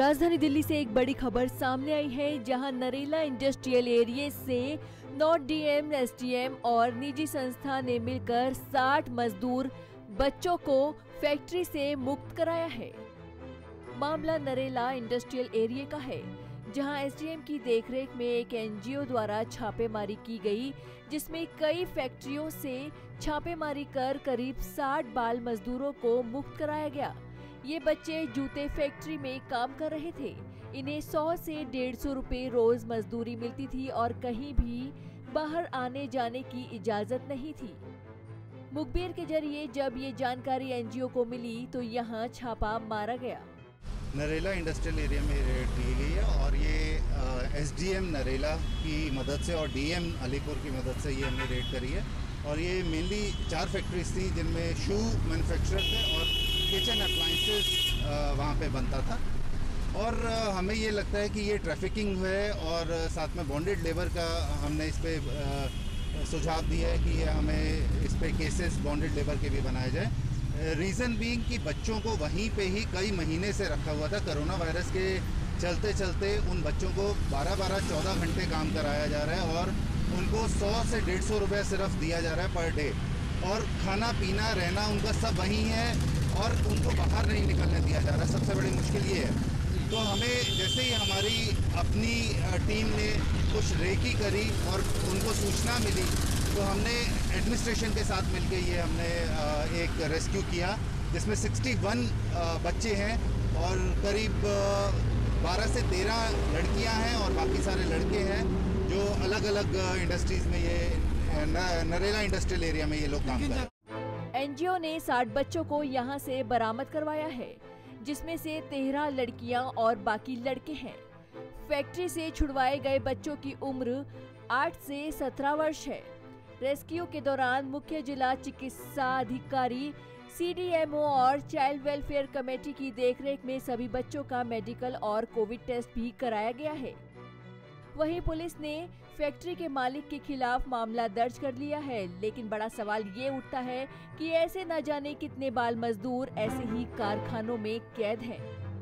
राजधानी दिल्ली से एक बड़ी खबर सामने आई है, जहां नरेला इंडस्ट्रियल एरिया से नॉट डीएम, एसडीएम और निजी संस्था ने मिलकर 60 मजदूर बच्चों को फैक्ट्री से मुक्त कराया है। मामला नरेला इंडस्ट्रियल एरिया का है, जहां एसडीएम की देखरेख में एक एनजीओ द्वारा छापेमारी की गई, जिसमें कई फैक्ट्रियों से छापेमारी कर करीब 60 बाल मजदूरों को मुक्त कराया गया। ये बच्चे जूते फैक्ट्री में काम कर रहे थे। इन्हें 100 से 150 रुपए रोज मजदूरी मिलती थी और कहीं भी बाहर आने जाने की इजाजत नहीं थी। मुखबिर के जरिए जब ये जानकारी एनजीओ को मिली तो यहाँ छापा मारा गया। नरेला इंडस्ट्रियल एरिया में रेड दी गई है और ये एसडीएम नरेला की मदद से और डीएम अलीपुर की मदद से ये हमने रेड करी है। और ये मेनली 4 फैक्ट्रीज थी, जिनमें शू मैन्युफैक्चरर थे और किचन अप्लाइंसेस वहाँ पे बनता था। और हमें ये लगता है कि ये ट्रैफिकिंग है और साथ में बॉन्डेड लेबर का हमने इस पर सुझाव दिया है कि हमें इस पे केसेस बॉन्डेड लेबर के भी बनाए जाए। रीज़न बीइंग कि बच्चों को वहीं पे ही कई महीने से रखा हुआ था। कोरोना वायरस के चलते चलते उन बच्चों को 12-14 घंटे काम कराया जा रहा है और उनको 100 से 150 रुपये सिर्फ दिया जा रहा है पर डे। और खाना पीना रहना उनका सब वहीं है और उनको बाहर नहीं निकलने दिया जा रहा। सबसे बड़ी मुश्किल ये है। तो हमें जैसे ही हमारी अपनी टीम ने कुछ रेकी करी और उनको सूचना मिली, तो हमने एडमिनिस्ट्रेशन के साथ मिलके ये हमने एक रेस्क्यू किया, जिसमें 61 बच्चे हैं और करीब 12 से 13 लड़कियां हैं और बाकी सारे लड़के हैं, जो अलग अलग इंडस्ट्रीज में ये नरेला इंडस्ट्रियल एरिया में ये लोग काम कर रहे हैं। एनजीओ ने 60 बच्चों को यहाँ से बरामद करवाया है, जिसमें से 13 लड़कियां और बाकी लड़के हैं। फैक्ट्री से छुड़वाए गए बच्चों की उम्र 8 से 17 वर्ष है। रेस्क्यू के दौरान मुख्य जिला चिकित्सा अधिकारी, सीडीएमओ और चाइल्ड वेलफेयर कमेटी की देखरेख में सभी बच्चों का मेडिकल और कोविड टेस्ट भी कराया गया है। वहीं पुलिस ने फैक्ट्री के मालिक के खिलाफ मामला दर्ज कर लिया है, लेकिन बड़ा सवाल ये उठता है कि ऐसे न जाने कितने बाल मजदूर ऐसे ही कारखानों में कैद हैं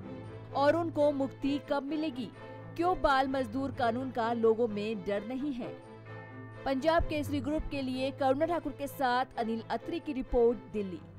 और उनको मुक्ति कब मिलेगी। क्यों बाल मजदूर कानून का लोगों में डर नहीं है। पंजाब केसरी ग्रुप के लिए करुणा ठाकुर के साथ अनिल अत्री की रिपोर्ट, दिल्ली।